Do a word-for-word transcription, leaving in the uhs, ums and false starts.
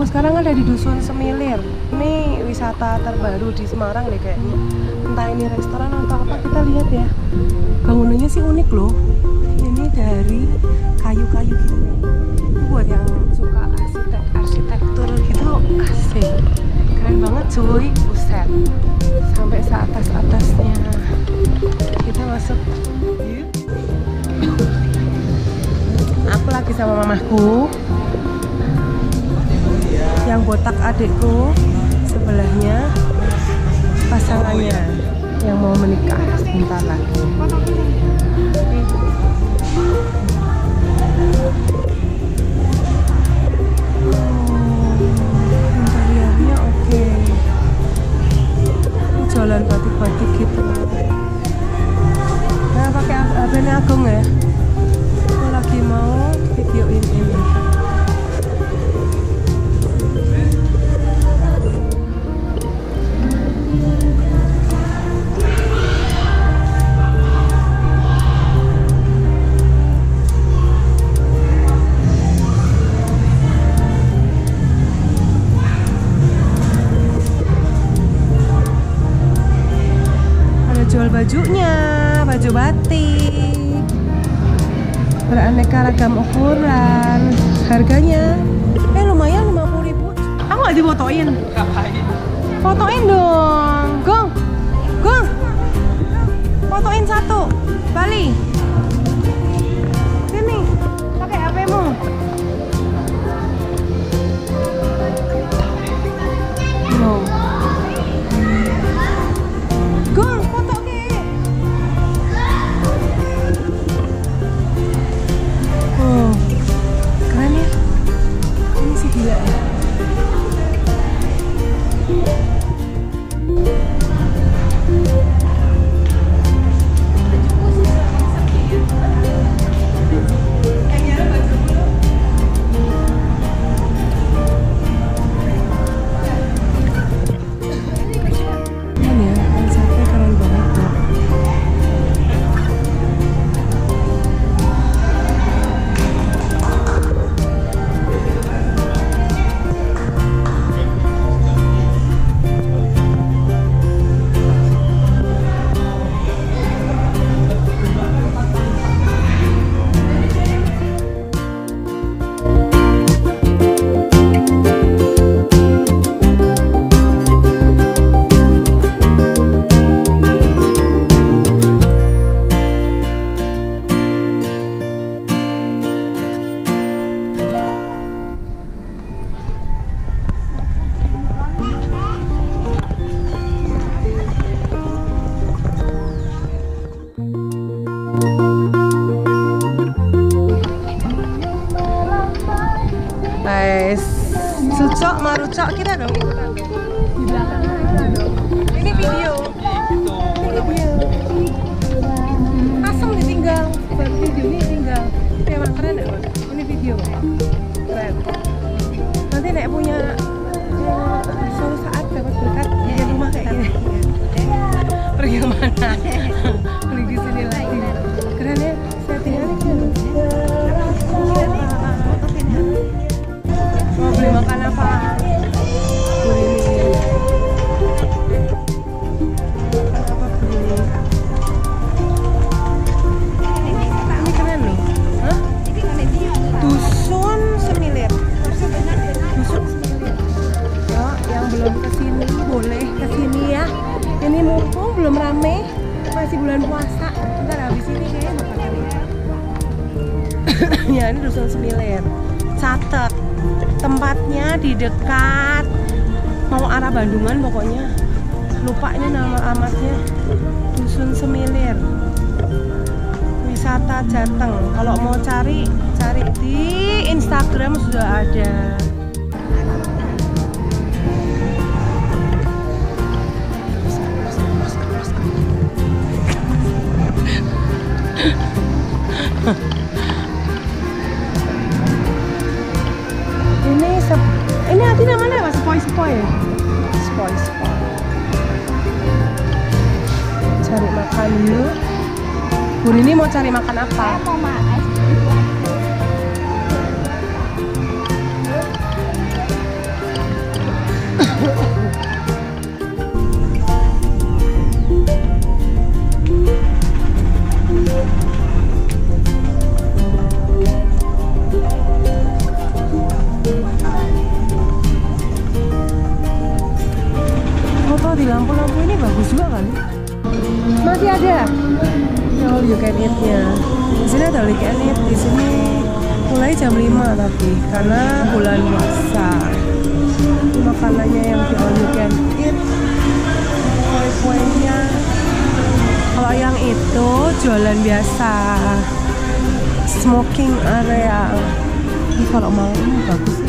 sekarang ada di Dusun Semilir. Ini wisata terbaru di Semarang deh kayaknya. Entah ini restoran atau apa, kita lihat ya. Bangunannya sih unik loh. Ini dari kayu-kayu gitu. Ini buat yang suka arsitek arsitektur gitu, asik. Keren banget cuy, buset. Sampai seatas-atasnya. Kita masuk. Aku lagi sama mamahku. Yang botak adikku, sebelahnya pasangannya yang mau menikah sebentar lagi. Oh, interiornya oke. Ini jalan batik-batik gitu. Nah, pakai H P-nya Agung ya. Aku lagi mau videoin ini. Jual bajunya, baju batik beraneka ragam ukuran, harganya eh lumayan lima puluh ribu. Aku nggak difotoin. Fotoin dong, Gong, Gong, fotoin satu, Bali. Sini, pakai H P-mu. No. Gong, foto ke. Oh, keren ya. Ini sih gila ya. Guys, Sucok, Marucok, kita dong ikutan di belakang kita dong. Ini video. Ini video. Asem ditinggal, buat video ini tinggal. Ini emang keren ya, Bang? Ini video. Keren. Nanti nek punya ya, suatu saat dapat berkat di rumah kayak gini. Pergi kemana? Pergi ke sini lagi. Keren ya, settingannya keren. Mau beli makan apa? Beli apa beli? Ini keren loh. Hah? Dusun Semilir. Dusun Semilir. Ya, yang belum kesini boleh kesini ya. Ini mumpung belum rame, masih bulan puasa. Ntar habis ini kayaknya makan kali ya. Ya, ini Dusun Semilir. Catat. Tempatnya di dekat mau arah Bandungan pokoknya, lupa ini nama alamatnya. Dusun Semilir, wisata Jateng. Kalau mau cari cari di Instagram sudah ada. Ini sep, ini nanti namanya apa? Sepoi-sepoi ya? Sepoi-sepoi. Cari makan dulu. Bu Rini mau cari makan apa? Saya mau makan. lagi karena bulan puasa. Ini makanannya yang di all you can eat, kue-kuenya. Kalau yang itu jualan biasa, smoking area. Ini kalau malam ini bagus.